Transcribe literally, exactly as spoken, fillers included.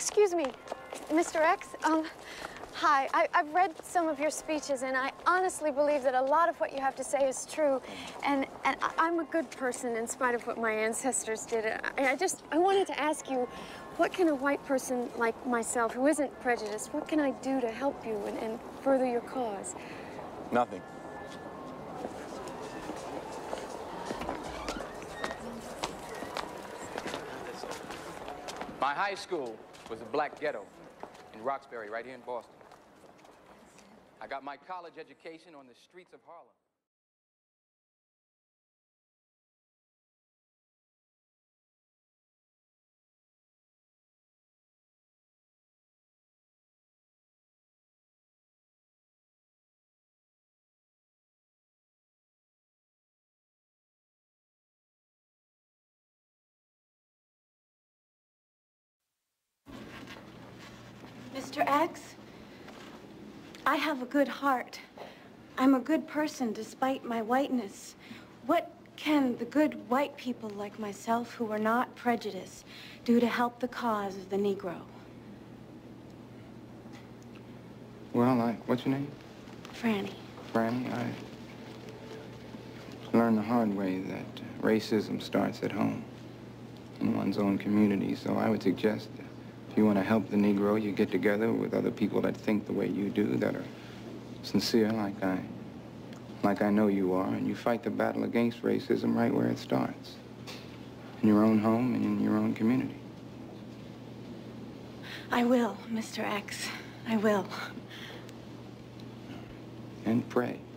Excuse me, Mister X. Um, hi. I, I've read some of your speeches, and I honestly believe that a lot of what you have to say is true. And, and I, I'm a good person in spite of what my ancestors did. I, I just, I wanted to ask you, what can a white person like myself, who isn't prejudiced, what can I do to help you and, and further your cause? Nothing. My high school was a black ghetto in Roxbury, right here in Boston. I got my college education on the streets of Harlem. Mister X, I have a good heart. I'm a good person despite my whiteness. What can the good white people like myself who are not prejudiced do to help the cause of the Negro? Well, I, what's your name? Franny. Franny, I learned the hard way that racism starts at home, in one's own community. So I would suggest that if you want to help the Negro, you get together with other people that think the way you do, that are sincere like I, like I know you are, and you fight the battle against racism right where it starts, in your own home and in your own community. I will, Mister X. I will. And pray.